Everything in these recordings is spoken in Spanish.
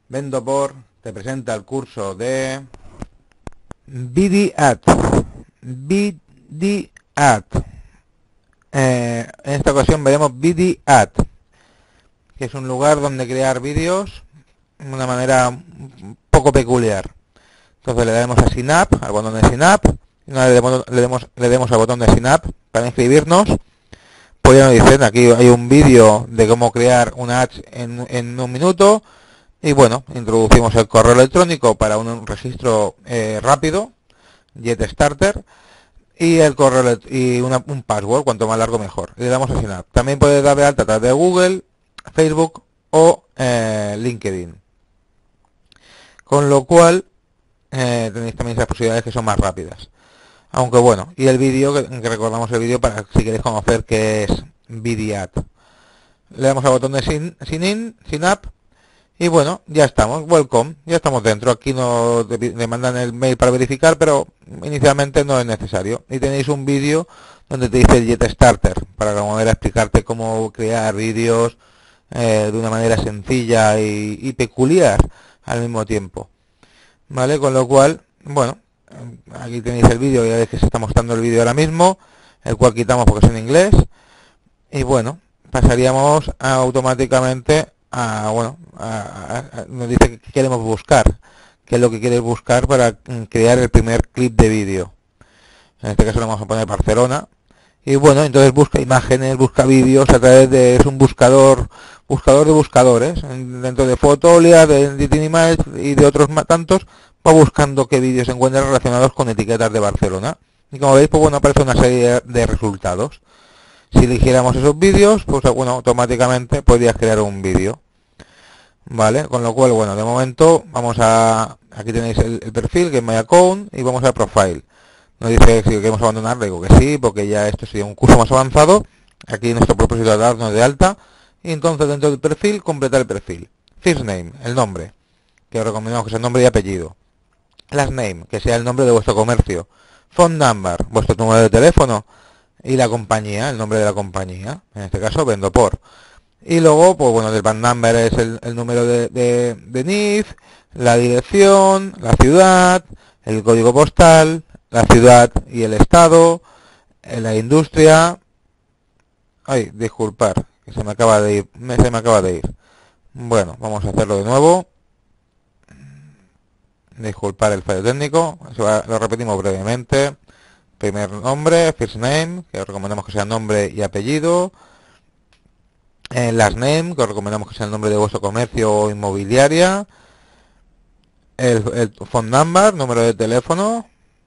Vendopor te presenta el curso de VidiAd. VidiAd. En esta ocasión veremos VidiAd, que es un lugar donde crear vídeos de una manera un poco peculiar. Entonces le daremos a Sign Up, al botón de Sign Up. Y una vez le demos al botón de Sign Up para inscribirnos, pues ya nos dicen, aquí hay un vídeo de cómo crear una ads en un minuto. Y bueno, introducimos el correo electrónico para un registro rápido, GetStarter, y el correo y un password, cuanto más largo mejor. Y le damos a Sign Up. También puedes dar de alta a través de Google, Facebook o LinkedIn. Con lo cual tenéis también esas posibilidades que son más rápidas. Aunque bueno, y el vídeo, que recordamos el vídeo para si queréis conocer qué es VidiAd. Le damos al botón de Sign Up. Y bueno, ya estamos, welcome, ya estamos dentro. Aquí nos mandan el mail para verificar, pero inicialmente no es necesario. Y tenéis un vídeo donde te dice GetStarter, para explicarte cómo crear vídeos de una manera sencilla y peculiar al mismo tiempo. ¿Vale? Con lo cual, bueno, aquí tenéis el vídeo, ya veis que se está mostrando el vídeo ahora mismo, el cual quitamos porque es en inglés. Y bueno, pasaríamos automáticamente nos dice que queremos buscar, qué es lo que quieres buscar para crear el primer clip de vídeo. En este caso le vamos a poner Barcelona. Y bueno, entonces busca imágenes, busca vídeos a través de, es un buscador de buscadores, dentro de Fotolia, de Dtinimax y de otros tantos, va buscando qué vídeos se encuentran relacionados con etiquetas de Barcelona. Y como veis, pues bueno, aparece una serie de resultados. Si eligiéramos esos vídeos, pues bueno, automáticamente podrías crear un vídeo. Vale, con lo cual, bueno, de momento vamos a... Aquí tenéis el perfil, que es My Account, y vamos a Profile. Nos dice si queremos abandonar, le digo que sí, porque ya esto sería un curso más avanzado. Aquí nuestro propósito es darnos de alta. Y entonces dentro del perfil, completar el perfil. First name, el nombre, que os recomendamos que sea nombre y apellido. Last name, que sea el nombre de vuestro comercio. Phone number, vuestro número de teléfono. Y la compañía, el nombre de la compañía, en este caso Vendopor. Y luego, pues bueno, el van number es el número de NIF, la dirección, la ciudad, el código postal, la ciudad y el estado, la industria. Ay, disculpar, que se me acaba de ir. Bueno, vamos a hacerlo de nuevo. Disculpar el fallo técnico, lo repetimos brevemente. Primer nombre, first name, que os recomendamos que sea nombre y apellido. Last name, que os recomendamos que sea el nombre de vuestro comercio o inmobiliaria. El phone number, número de teléfono.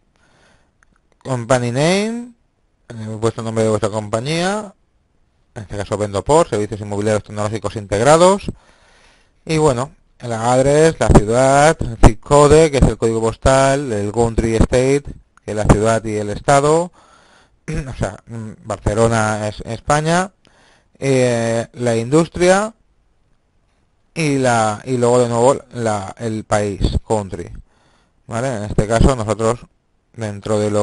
Company name, vuestro nombre de vuestra compañía. En este caso Vendopor, servicios inmobiliarios tecnológicos integrados. Y bueno, el address, la ciudad, el zip code, que es el código postal, el country state, que es la ciudad y el estado, o sea, Barcelona es España, la industria y luego de nuevo el país, country, ¿vale? En este caso nosotros dentro del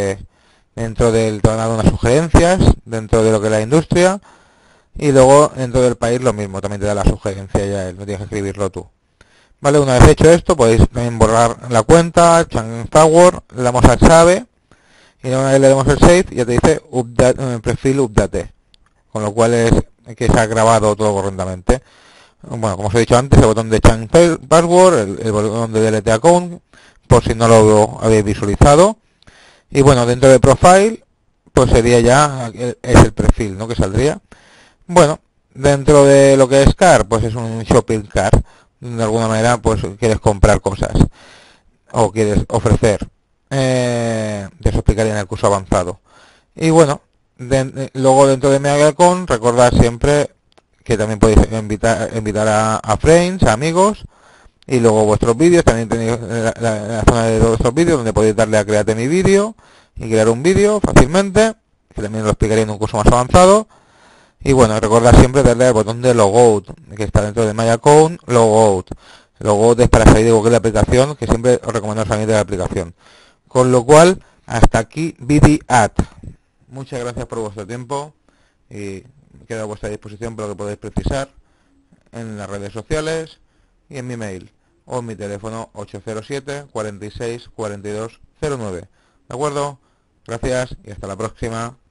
te van a dar unas sugerencias dentro de lo que es la industria, y luego dentro del país lo mismo, también te da la sugerencia, ya no tienes que escribirlo tú. Vale, una vez hecho esto, podéis también borrar la cuenta, change password, le damos a Save, y una vez le damos el Save, ya te dice perfil update, con lo cual es que se ha grabado todo correctamente. Bueno, como os he dicho antes, el botón de change password, el botón de delete account, por si no lo habéis visualizado. Y bueno, dentro de Profile, pues sería ya, es el perfil, ¿no?, que saldría. Bueno, dentro de lo que es Car, pues es un shopping cart. De alguna manera, pues quieres comprar cosas o quieres ofrecer. Te lo explicaría en el curso avanzado. Y bueno, luego dentro de Meagacon, recordad siempre que también podéis invitar a friends, a amigos, y luego vuestros vídeos. También tenéis la zona de vuestros vídeos donde podéis darle a crearte mi vídeo y crear un vídeo fácilmente, que también lo explicaría en un curso más avanzado. Y bueno, recordad siempre darle al botón de Logout, que está dentro de My Account, Logout. Logout es para salir de Google la aplicación, que siempre os recomiendo salir de la aplicación. Con lo cual, hasta aquí VidiAd. Muchas gracias por vuestro tiempo y quedo a vuestra disposición para lo que podáis precisar en las redes sociales y en mi mail. o en mi teléfono 807 46 42 09. ¿De acuerdo? Gracias y hasta la próxima.